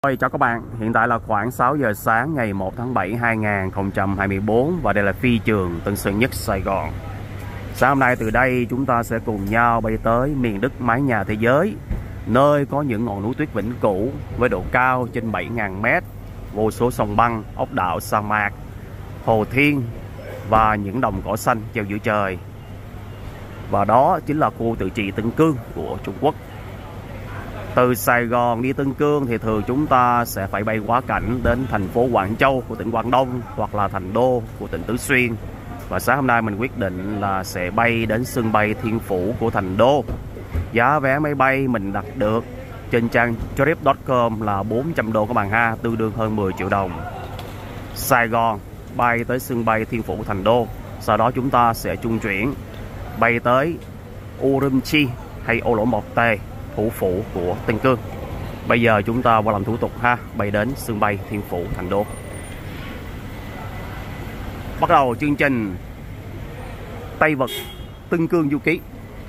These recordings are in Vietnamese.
Chào các bạn, hiện tại là khoảng 6 giờ sáng ngày 1 tháng 7 2024 và đây là phi trường Tân Sơn Nhất, Sài Gòn. Sáng hôm nay từ đây chúng ta sẽ cùng nhau bay tới miền đất mái nhà thế giới, nơi có những ngọn núi tuyết vĩnh cửu với độ cao trên 7.000 m, vô số sông băng, ốc đảo, sa mạc, hồ thiên và những đồng cỏ xanh treo giữa trời. Và đó chính là khu tự trị Tân Cương của Trung Quốc. Từ Sài Gòn đi Tân Cương thì thường chúng ta sẽ phải bay quá cảnh đến thành phố Quảng Châu của tỉnh Quảng Đông hoặc là Thành Đô của tỉnh Tứ Xuyên. Và sáng hôm nay mình quyết định là sẽ bay đến sân bay Thiên Phủ của Thành Đô. Giá vé máy bay mình đặt được trên trang trip.com là 400 đô các bạn ha, tương đương hơn 10 triệu đồng. Sài Gòn bay tới sân bay Thiên Phủ Thành Đô, sau đó chúng ta sẽ trung chuyển bay tới Urumqi hay Ô Lỗ Một Tề, thủ phủ của Tân Cương. Bây giờ chúng ta qua làm thủ tục ha, bay đến sân bay Thiên Phủ Thành Đô. Bắt đầu chương trình Tây Vật Tân Cương du ký.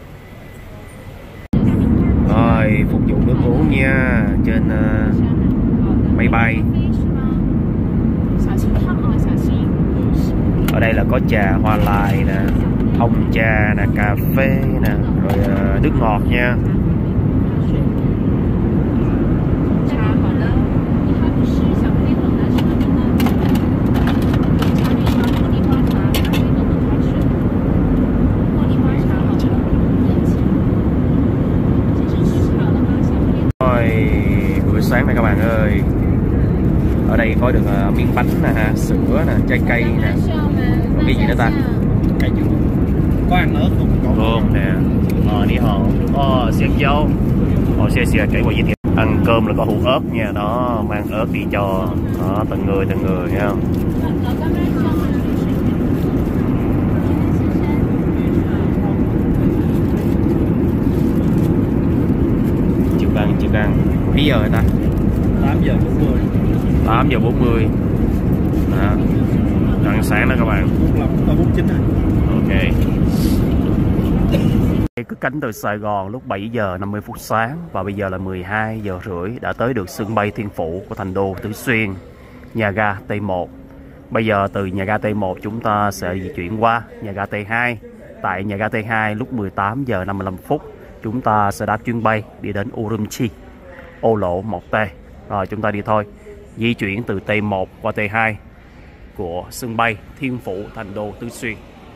Rồi, phục vụ nước uống nha trên máy bay. Ở đây là có trà hoa lài nè, hồng trà nè, cà phê nè, rồi nước ngọt nha. Buổi sáng này các bạn ơi, ở đây có được miếng bánh nè, sữa nè, trái cây nè, cái gì nữa ta, cải chua, có ăn ớt không? Cơm nè, ni hao, xiên dâu, xe kể qua giới thiệu. Ăn cơm là có hũ ớt nha, đó mang ớt đi cho đó, từng người nha. Chưa ăn. Mấy giờ rồi ta? 8 giờ 40. Đó. Ăn sáng đó các bạn. 49 rồi. Ok. Cất cánh từ Sài Gòn lúc 7 giờ 50 phút sáng và bây giờ là 12 giờ rưỡi đã tới được sân bay Thiên Phủ của Thành Đô Tứ Xuyên, nhà ga T1. Bây giờ từ nhà ga T1 chúng ta sẽ di chuyển qua nhà ga T2. Tại nhà ga T2 lúc 18 giờ 55 phút chúng ta sẽ đáp chuyến bay đi đến Urumqi, Ô Lỗ Một Tề. Rồi chúng ta đi thôi. Di chuyển từ T1 qua T2 của sân bay Thiên Phủ Thành Đô Tứ Xuyên.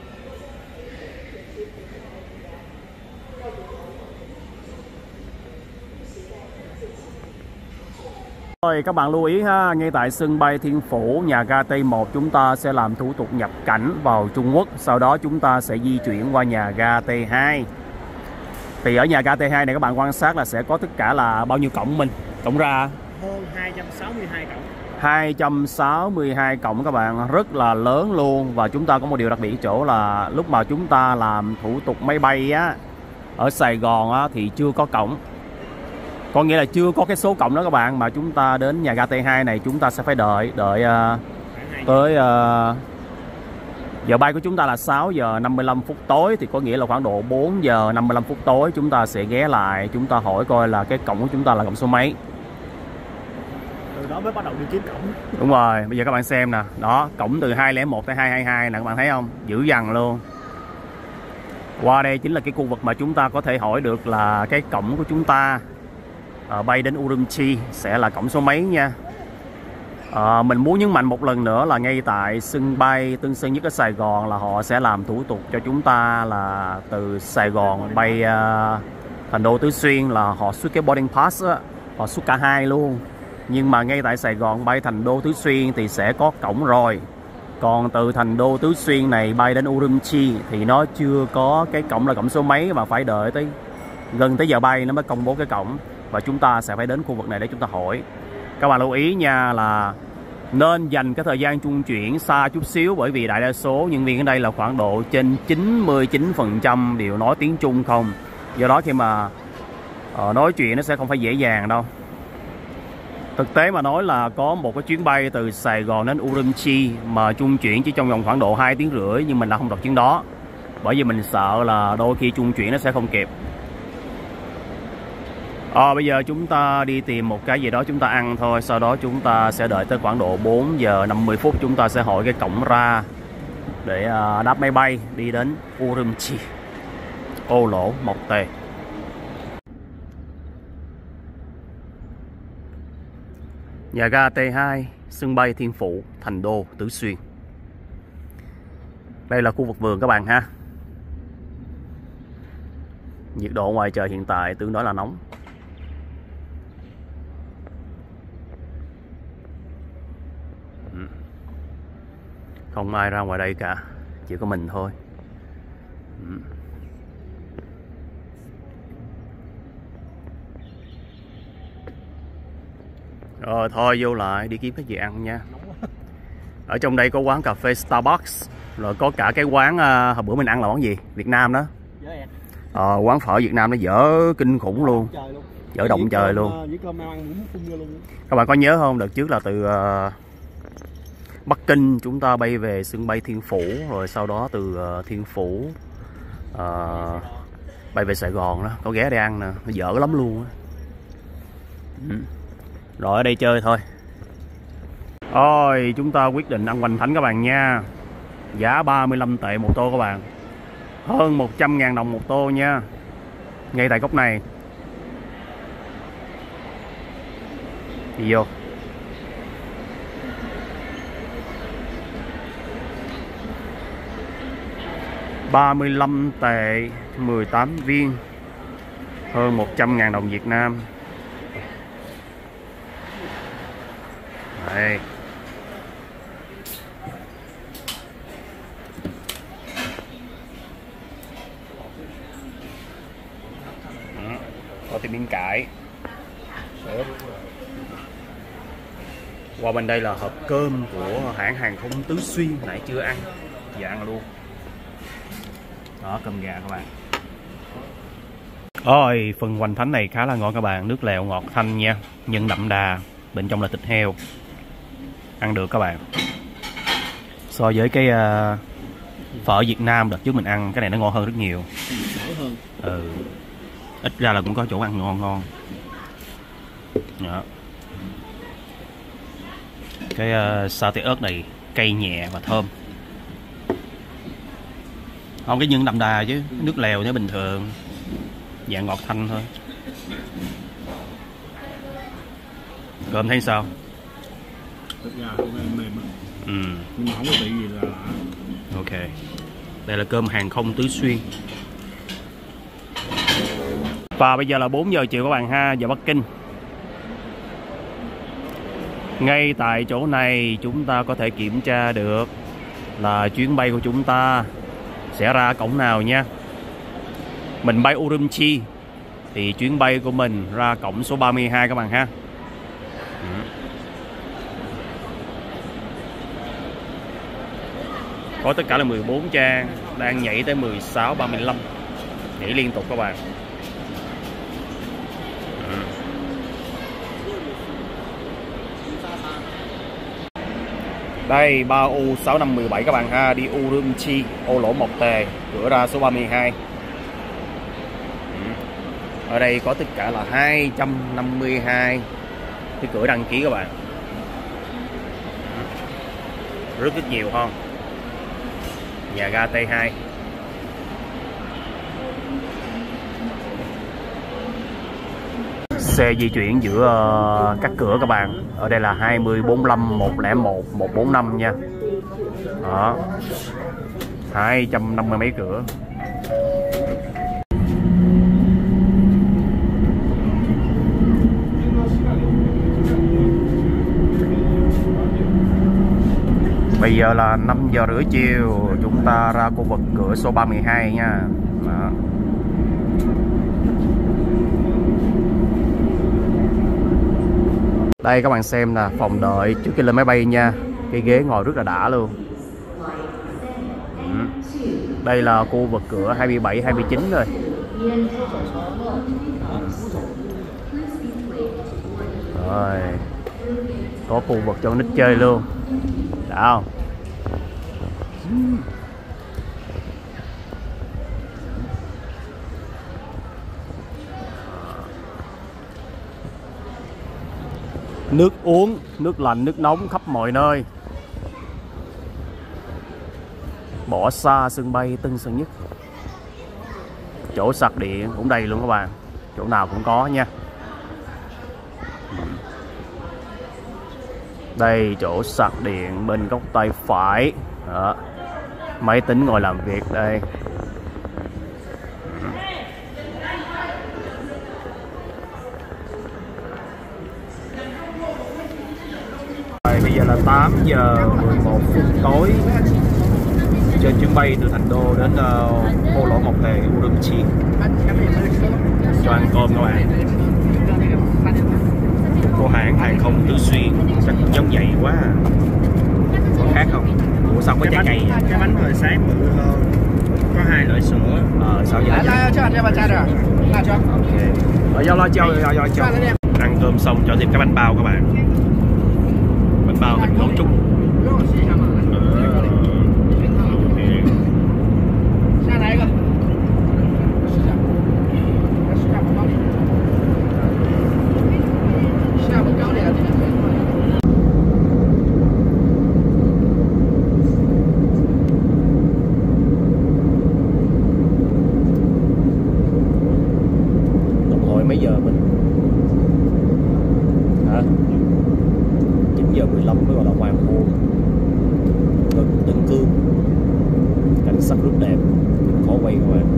Rồi các bạn lưu ý ha, ngay tại sân bay Thiên Phủ, nhà ga T1 chúng ta sẽ làm thủ tục nhập cảnh vào Trung Quốc. Sau đó chúng ta sẽ di chuyển qua nhà ga T2. Thì ở nhà ga T2 này các bạn quan sát là sẽ có tất cả là bao nhiêu cổng mình? Cổng ra hơn 262 cổng. 262 cổng các bạn, rất là lớn luôn. Và chúng ta có một điều đặc biệt chỗ là lúc mà chúng ta làm thủ tục máy bay á, ở Sài Gòn á, thì chưa có cổng. Có nghĩa là chưa có cái số cổng đó các bạn, mà chúng ta đến nhà ga T2 này chúng ta sẽ phải đợi tới giờ bay của chúng ta là 6 giờ 55 phút tối, thì có nghĩa là khoảng độ 4 giờ 55 phút tối chúng ta sẽ ghé lại, chúng ta hỏi coi là cái cổng của chúng ta là cổng số mấy. Từ đó mới bắt đầu đi kiếm cổng. Đúng rồi, bây giờ các bạn xem nè, đó, cổng từ 201 tới 222 nè, các bạn thấy không? Dữ dằn luôn. Qua đây chính là cái khu vực mà chúng ta có thể hỏi được là cái cổng của chúng ta bay đến Urumqi sẽ là cổng số mấy nha. Mình muốn nhấn mạnh một lần nữa là ngay tại sân bay Tân Sơn Nhất ở Sài Gòn là họ sẽ làm thủ tục cho chúng ta là từ Sài Gòn bay Thành Đô Tứ Xuyên là họ xuất cái boarding pass á, họ xuất cả hai luôn. Nhưng mà ngay tại Sài Gòn bay Thành Đô Tứ Xuyên thì sẽ có cổng rồi. Còn từ Thành Đô Tứ Xuyên này bay đến Urumqi thì nó chưa có cái cổng là cổng số mấy, mà phải đợi tới gần tới giờ bay nó mới công bố cái cổng. Và chúng ta sẽ phải đến khu vực này để chúng ta hỏi. Các bạn lưu ý nha là nên dành cái thời gian trung chuyển xa chút xíu, bởi vì đại đa số nhân viên ở đây là khoảng độ trên 99% đều nói tiếng Trung không. Do đó khi mà nói chuyện nó sẽ không phải dễ dàng đâu. Thực tế mà nói là có một cái chuyến bay từ Sài Gòn đến Urumqi mà trung chuyển chỉ trong vòng khoảng độ 2 tiếng rưỡi, nhưng mình đã không đặt chuyến đó. Bởi vì mình sợ là đôi khi trung chuyển nó sẽ không kịp. Bây giờ chúng ta đi tìm một cái gì đó chúng ta ăn thôi. Sau đó chúng ta sẽ đợi tới khoảng độ 4 giờ 50 phút. Chúng ta sẽ hỏi cái cổng ra để đáp máy bay đi đến Urumqi, Ô Lỗ Mộc Tề. Nhà ga T2, sân bay Thiên Phụ, Thành Đô, Tứ Xuyên. Đây là khu vực vườn các bạn ha. Nhiệt độ ngoài trời hiện tại tương đối là nóng. Không ai ra ngoài đây cả, chỉ có mình thôi. Rồi thôi vô lại đi kiếm cái gì ăn nha. Ở trong đây có quán cà phê Starbucks, rồi có cả cái quán hồi bữa mình ăn là món gì? Việt Nam đó. Quán phở Việt Nam nó dở kinh khủng luôn. Dở động trời luôn. Các bạn có nhớ không? Đợt trước là từ Bắc Kinh chúng ta bay về sân bay Thiên Phủ, rồi sau đó từ Thiên Phủ bay về Sài Gòn đó, có ghé đây ăn nè, nó dở lắm luôn á. Rồi ở đây chơi thôi. Rồi chúng ta quyết định ăn hoành thánh các bạn nha. Giá 35 tệ một tô các bạn. Hơn 100.000 đồng một tô nha. Ngay tại góc này. Đi vô. $35 tệ 18 viên, hơn 100.000 đồng Việt Nam. Đây. Có thêm miếng cải. Qua bên đây là hộp cơm của hãng hàng không Tứ Xuyên, nãy chưa ăn, giờ ăn luôn. Đó, cơm gà các bạn. Ôi, phần hoành thánh này khá là ngon các bạn. Nước lèo ngọt thanh nha, nhân đậm đà, bên trong là thịt heo. Ăn được các bạn. So với cái phở Việt Nam đợt trước mình ăn, cái này nó ngon hơn rất nhiều. Ít ra là cũng có chỗ ăn ngon ngon. Đó. Cái sa tế ớt này cay nhẹ và thơm. Không, cái nhân đậm đà chứ, nước lèo thế bình thường, dạng ngọt thanh thôi. Cơm thấy sao? Thật ra cũng mềm á. Nhưng mà không có bị gì là lạ. Ok. Đây là cơm hàng không Tứ Xuyên. Và bây giờ là 4 giờ chiều các bạn ha, giờ Bắc Kinh. Ngay tại chỗ này chúng ta có thể kiểm tra được là chuyến bay của chúng ta sẽ ra cổng nào nha. Mình bay Urumqi thì chuyến bay của mình ra cổng số 32 các bạn ha. Có tất cả là 14 trang, đang nhảy tới 16:35, nhảy liên tục các bạn. Đây 3U6517 các bạn ha, đi Urumqi, Ô Lỗ Mộc Tề, cửa ra số 32. Ở đây có tất cả là 252 cái cửa đăng ký các bạn. Rất nhiều không? Nhà ga T2. Xe di chuyển giữa các cửa các bạn. Ở đây là 20, 45, 101, 145 nha. Đó. 250 mấy cửa. Bây giờ là 5 giờ rưỡi chiều, chúng ta ra khu vực cửa số 32 nha. Đó. Đây các bạn xem nè, phòng đợi trước khi lên máy bay nha. Cái ghế ngồi rất là đã luôn. Đây là khu vực cửa 27, 29 rồi. Rồi. Có khu vực cho nít chơi luôn. Đã không? Nước uống, nước lạnh, nước nóng khắp mọi nơi. Bỏ xa sân bay Tân Sơn Nhất. Chỗ sạc điện cũng đầy luôn các bạn, chỗ nào cũng có nha. Đây chỗ sạc điện bên góc tay phải. Đó. Máy tính ngồi làm việc đây. Bây giờ là 8 giờ 11 phút tối. Trên chuyến bay từ Thành Đô đến Cô Lỗ Mộc Hề, Urumqi. Cho ăn cơm các bạn. Của hãng hàng không Tứ Xuyên. Chắc giống vậy quá à. Có khác không? Ủa sao có trái cây? Cái bánh hồi sáng bự hơn. Có 2 loại sữa. Sao vậy? Ok. Ăn cơm xong cho thêm cái bánh bao các bạn. Bánh bao thịt nấu trúc. Mấy giờ mình hả? 9 giờ 15 mới gọi là hoàng hôn. Gần Tân Cương, cảnh sắc rất đẹp, khó quay các bạn.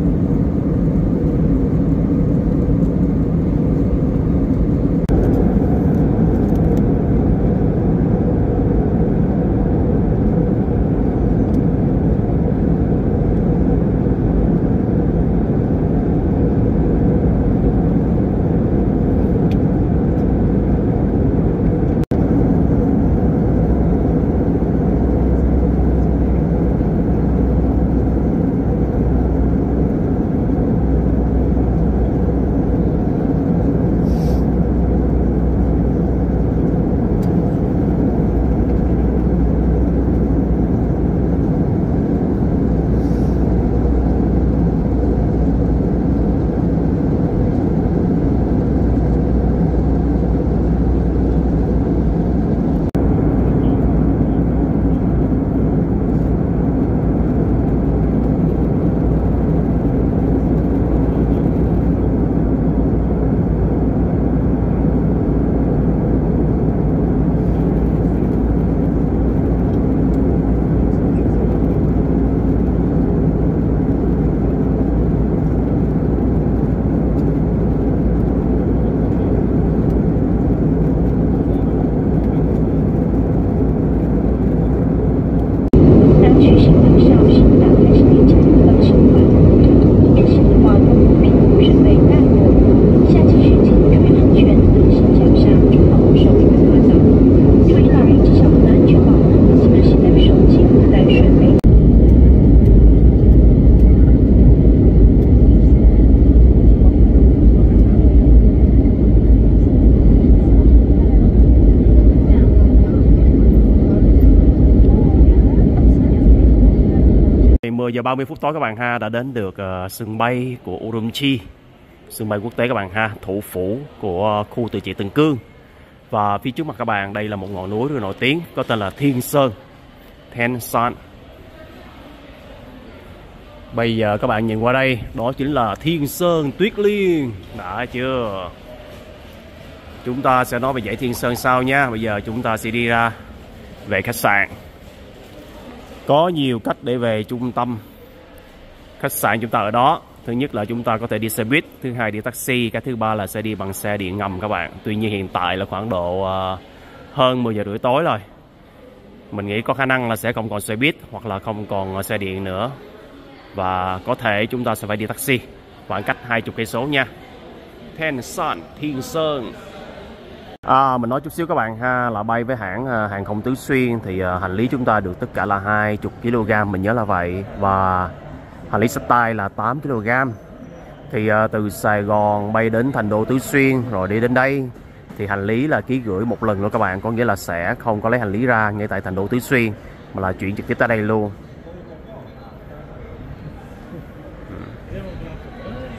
Thì 10 giờ 30 phút tối các bạn ha, đã đến được sân bay của Urumqi, sân bay quốc tế các bạn ha, thủ phủ của khu tự trị Tân Cương. Và phía trước mặt các bạn đây là một ngọn núi rất nổi tiếng có tên là Thiên Sơn, Thiên Sơn. Bây giờ các bạn nhìn qua đây, đó chính là Thiên Sơn Tuyết Liên, đã chưa? Chúng ta sẽ nói về dãy Thiên Sơn sau nha. Bây giờ chúng ta sẽ đi ra về khách sạn. Có nhiều cách để về trung tâm khách sạn chúng ta ở đó. Thứ nhất là chúng ta có thể đi xe buýt, thứ hai đi taxi, cái thứ ba là sẽ đi bằng xe điện ngầm các bạn. Tuy nhiên hiện tại là khoảng độ hơn 10 giờ rưỡi tối rồi. Mình nghĩ có khả năng là sẽ không còn xe buýt hoặc là không còn xe điện nữa. Và có thể chúng ta sẽ phải đi taxi, khoảng cách 20 cây số nha. Thiên Sơn. Mình nói chút xíu các bạn ha, là bay với hãng hàng không Tứ Xuyên thì hành lý chúng ta được tất cả là 20 kg, mình nhớ là vậy. Và hành lý xách tay là 8 kg. Thì từ Sài Gòn bay đến Thành Đô Tứ Xuyên rồi đi đến đây thì hành lý là ký gửi một lần luôn các bạn. Có nghĩa là sẽ không có lấy hành lý ra ngay tại Thành Đô Tứ Xuyên mà là chuyển trực tiếp tới đây luôn.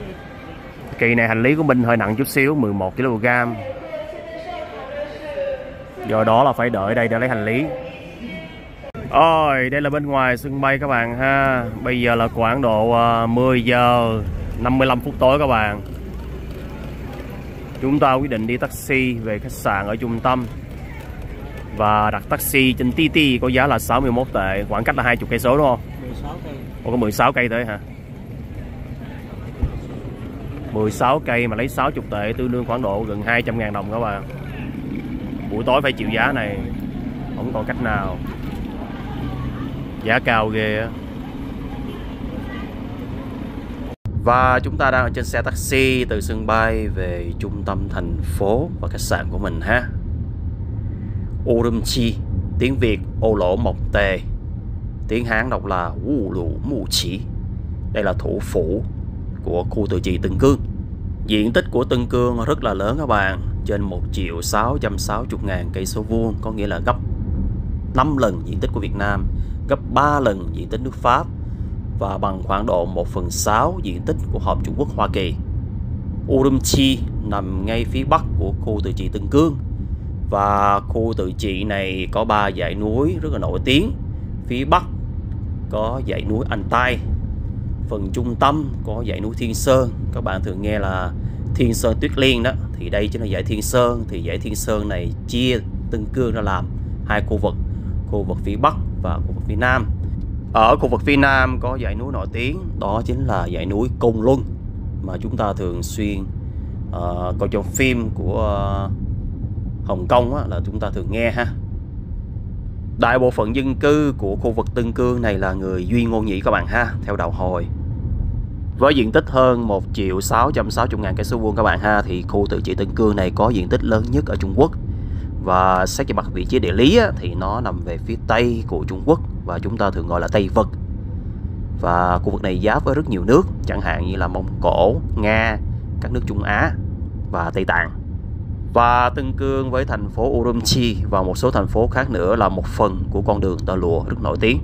Kỳ này hành lý của mình hơi nặng chút xíu, 11 kg. Do đó là phải đợi đây để lấy hành lý. Ôi, đây là bên ngoài sân bay các bạn ha. Bây giờ là khoảng độ 10 giờ 55 phút tối các bạn. Chúng ta quyết định đi taxi về khách sạn ở trung tâm. Và đặt taxi trên TT có giá là 61 tệ, khoảng cách là 20 cây số đúng không? 16 cây. Ủa, có 16 cây thôi hả? 16 cây mà lấy 60 tệ tương đương khoảng độ gần 200.000 đồng các bạn. Buổi tối phải chịu giá này, không còn cách nào. Giá cao ghê á. Và chúng ta đang ở trên xe taxi từ sân bay về trung tâm thành phố và khách sạn của mình ha. Urumqi, tiếng Việt ô lỗ mộc tề, tiếng Hán đọc là Wu Lũ Mù Chỉ. Đây là thủ phủ của khu tự trị Tân Cương. Diện tích của Tân Cương rất là lớn các bạn, trên 1.660.000 cây số vuông, có nghĩa là gấp 5 lần diện tích của Việt Nam, gấp 3 lần diện tích nước Pháp và bằng khoảng độ 1/6 diện tích của Hợp Trung Quốc Hoa Kỳ. Urumqi nằm ngay phía bắc của khu tự trị Tân Cương và khu tự trị này có 3 dãy núi rất là nổi tiếng. Phía bắc có dãy núi Altai, phần trung tâm có dãy núi Thiên Sơn. Các bạn thường nghe là Thiên Sơn Tuyết Liên đó, thì đây chính là dãy Thiên Sơn. Thì dãy Thiên Sơn này chia Tân Cương ra làm hai khu vực phía bắc và khu vực phía nam. Ở khu vực phía nam có dãy núi nổi tiếng, đó chính là dãy núi Côn Luân mà chúng ta thường xuyên coi trong phim của Hồng Kông á, là chúng ta thường nghe ha. Đại bộ phận dân cư của khu vực Tân Cương này là người Duy Ngô Nhĩ các bạn ha, theo đạo Hồi. Với diện tích hơn 1.660.000 cây số vuông các bạn ha, thì khu tự trị Tân Cương này có diện tích lớn nhất ở Trung Quốc. Và xét về mặt vị trí địa lý á, thì nó nằm về phía tây của Trung Quốc và chúng ta thường gọi là Tây Vực. Và khu vực này giáp với rất nhiều nước, chẳng hạn như là Mông Cổ, Nga, các nước Trung Á và Tây Tạng. Và Tân Cương với thành phố Urumqi và một số thành phố khác nữa là một phần của con đường tơ lụa rất nổi tiếng.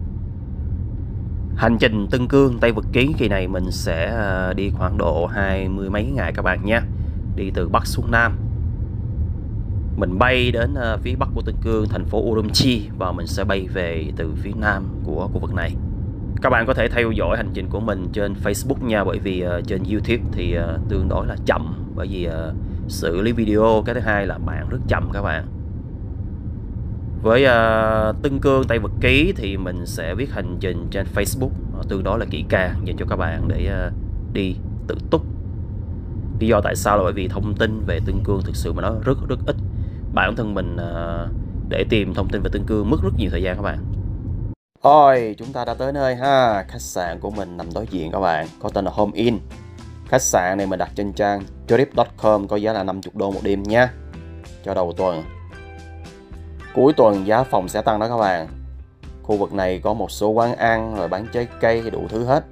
Hành trình Tân Cương Tây Vực Ký kỳ này mình sẽ đi khoảng độ 20 mấy ngày các bạn nhé. Đi từ Bắc xuống Nam. Mình bay đến phía Bắc của Tân Cương, thành phố Urumqi, và mình sẽ bay về từ phía Nam của khu vực này. Các bạn có thể theo dõi hành trình của mình trên Facebook nha, bởi vì trên YouTube thì tương đối là chậm, bởi vì xử lý video. Cái thứ hai là mạng rất chậm các bạn. Với Tân Cương Tây Vực Ký thì mình sẽ viết hành trình trên Facebook tương đối là kỹ càng dành cho các bạn để đi tự túc. Lý do tại sao là bởi vì thông tin về Tân Cương thực sự mà nó rất ít. Bản thân mình để tìm thông tin về Tân Cương mất rất nhiều thời gian các bạn. Ôi, chúng ta đã tới nơi ha. Khách sạn của mình nằm đối diện các bạn, có tên là Home Inn. Khách sạn này mình đặt trên trang trip.com, có giá là 50 đô một đêm nha, cho đầu tuần. Cuối tuần giá phòng sẽ tăng đó các bạn. Khu vực này có một số quán ăn rồi bán trái cây đủ thứ hết.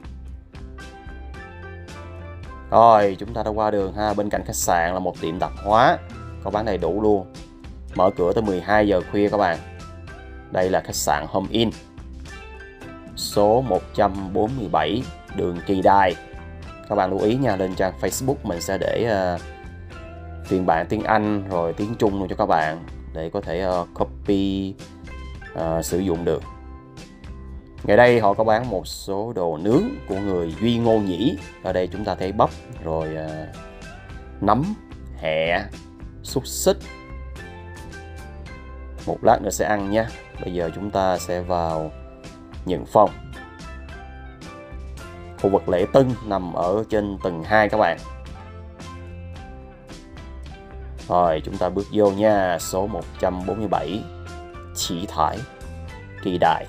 Rồi, chúng ta đã qua đường ha. Bên cạnh khách sạn là một tiệm tạp hóa, có bán đầy đủ luôn. Mở cửa tới 12 giờ khuya các bạn. Đây là khách sạn Home Inn, số 147 đường Kỳ Đài. Các bạn lưu ý nha, lên trang Facebook mình sẽ để phiên bản tiếng Anh rồi tiếng Trung luôn cho các bạn, để có thể copy sử dụng được. Ngày đây họ có bán một số đồ nướng của người Duy Ngô Nhĩ. Ở đây chúng ta thấy bắp, rồi nấm, hẹ, xúc xích. Một lát nữa sẽ ăn nha. Bây giờ chúng ta sẽ vào nhận phòng. Khu vực lễ tân nằm ở trên tầng 2 các bạn. Rồi chúng ta bước vô nha, số 147 Chỉ Thải, Kỳ Đại.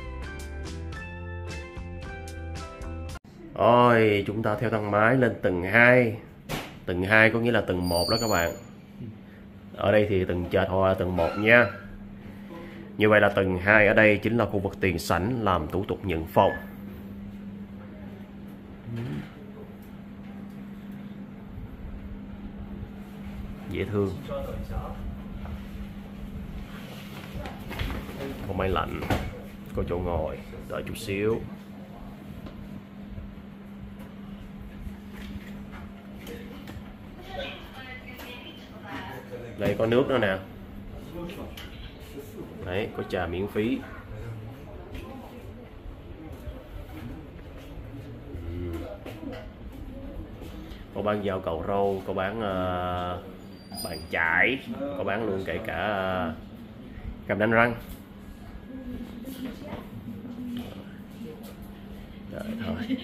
Rồi chúng ta theo thang máy lên tầng 2. Tầng 2 có nghĩa là tầng 1 đó các bạn. Ở đây thì tầng trệt hoặc là tầng 1 nha. Như vậy là tầng 2 ở đây chính là khu vực tiền sảnh làm thủ tục nhận phòng. Dễ thương. Có máy lạnh, có chỗ ngồi, đợi chút xíu. Đây có nước nữa nè. Đấy, có trà miễn phí. Có bán dao cầu rau, có bán bàn chải, có bán luôn kể cả kem đánh răng. Đợi thôi.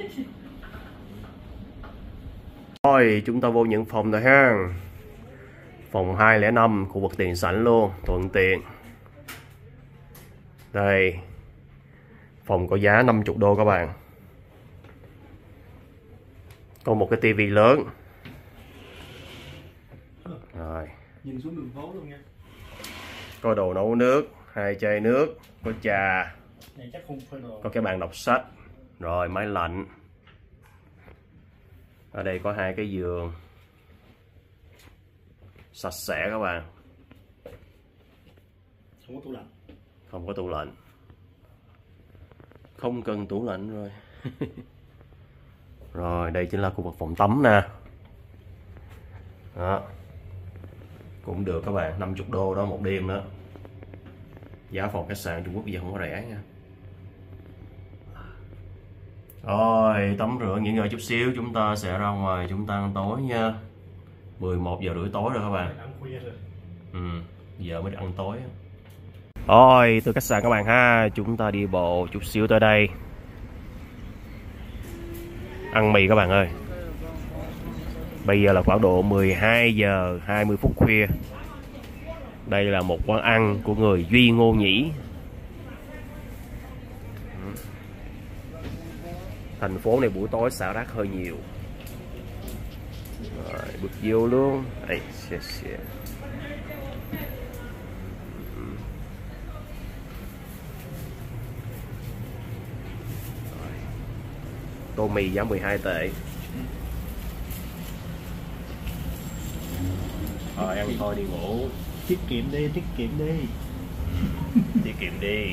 Rồi, chúng ta vô những phòng rồi ha. Phòng 205, khu vực tiền sảnh luôn, thuận tiện. Đây. Phòng có giá 50 đô các bạn. Có một cái tivi lớn. Rồi. Nhìn xuống đường phố luôn nha. Có đồ nấu nước, 2 chai nước, có trà. Này chắc không phải đồ. Có cái bàn đọc sách. Rồi máy lạnh. Ở đây có 2 cái giường. Sạch sẽ các bạn. Không có tủ lạnh. Không có tủ lạnh. Không cần tủ lạnh rồi. Rồi đây chính là khu vực phòng tắm nè. Đó. Cũng được các bạn, 50 đô đó một đêm đó. Giá phòng khách sạn Trung Quốc bây giờ không có rẻ nha. Rồi tắm rửa nghỉ ngơi chút xíu, chúng ta sẽ ra ngoài chúng ta ăn tối nha. 11 giờ rưỡi tối rồi các bạn. Ăn khuya rồi. Giờ mới được ăn tối. Rồi từ khách sạn các bạn ha, chúng ta đi bộ chút xíu tới đây. Ăn mì các bạn ơi. Bây giờ là khoảng độ 12 giờ 20 phút khuya. Đây là một quán ăn của người Duy Ngô Nhĩ. Thành phố này buổi tối xả rác hơi nhiều. Rồi, bước vô luôn. Đây, tô mì giá 12 tệ. Rồi ăn thôi đi ngủ. Tiết kiệm đi, tiết kiệm đi. Tiết kiệm đi.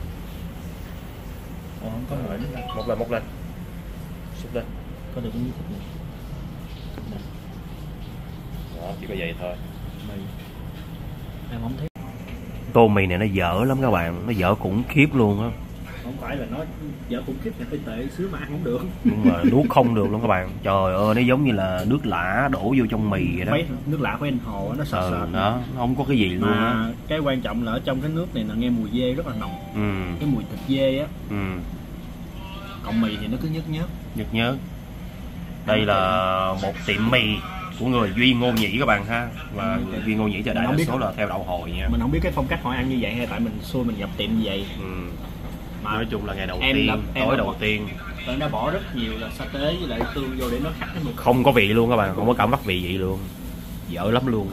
Không có nổi nữa. Móc lên. Xúc lên. Có được bao nhiêu thích này. Đó, chỉ có vậy thôi. Mì. Em không thấy. Tô mì này nó dở lắm các bạn, nó dở khủng khiếp luôn á. Không phải là nó dở khủng khiếp, là phải tệ xíu mà ăn không được. Nhưng mà nuốt không được luôn các bạn. Trời ơi, nó giống như là nước lã đổ vô trong mì vậy đó. Nước lã của anh Hồ nó sệt sệt. Đó, nó không có cái gì luôn á. Cái quan trọng là ở trong cái nước này là nghe mùi dê rất là nồng. Cái mùi thịt dê á. Còn mì thì nó cứ nhớt nhớt. Đây là một tiệm mì của người Duy Ngô Nhĩ các bạn ha. Và Duy Ngô Nhĩ giờ đại đa số là theo đạo Hồi nha. Mình không biết cái phong cách họ ăn như vậy hay tại mình xui mình nhập tiệm như vậy. Mà nói chung là ngày đầu tiên, tối đầu tiên nó bỏ rất nhiều là sa tế với lại tương vô để nó khắc cái mùi. Không có vị luôn các bạn, không có cảm giác vị luôn. Dở lắm luôn.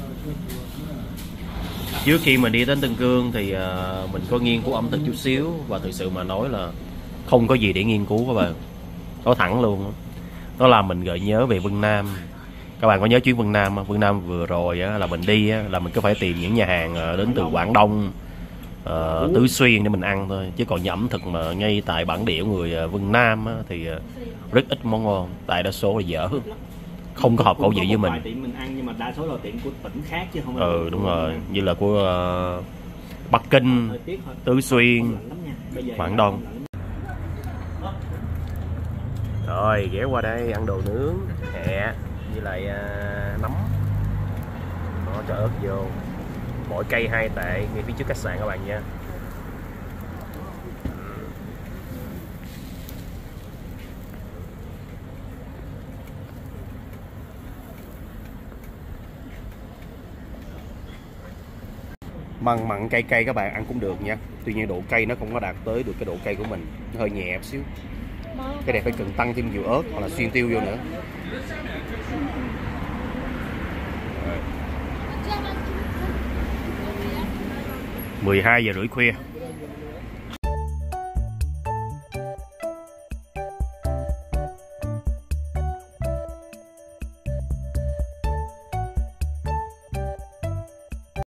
Trước khi mình đi đến Tân Cương thì mình có nghiên cứu ẩm thực chút xíu. Và thực sự mà nói là không có gì để nghiên cứu các bạn. Nói thẳng luôn. Đó là mình gợi nhớ về Vân Nam. Các bạn có nhớ chuyến Vân Nam không? Vân Nam vừa rồi á, là mình đi á, là mình cứ phải tìm những nhà hàng đến từ Quảng Đông, Tứ Xuyên để mình ăn thôi. Chứ còn ẩm thực mà ngay tại bản địa người Vân Nam á, thì rất ít món ngon. Tại đa số là dở, không có hợp khẩu vị với mình. Tiệm mình ăn nhưng mà đa số là tiệm của tỉnh khác chứ không phải. Đúng rồi, như là của Bắc Kinh, Tứ Xuyên, Quảng Đông. Rồi ghé qua đây ăn đồ nướng hẹ với lại nấm. Nó cho ớt vô. Mỗi cây 2 tệ ngay phía trước khách sạn các bạn nha. Mặn cay các bạn ăn cũng được nha. Tuy nhiên độ cay nó không có đạt tới được cái độ cay của mình, nó hơi nhẹ xíu. Cái này phải cần tăng thêm nhiều ớt hoặc là xuyên tiêu vô nữa. 12 giờ rưỡi khuya.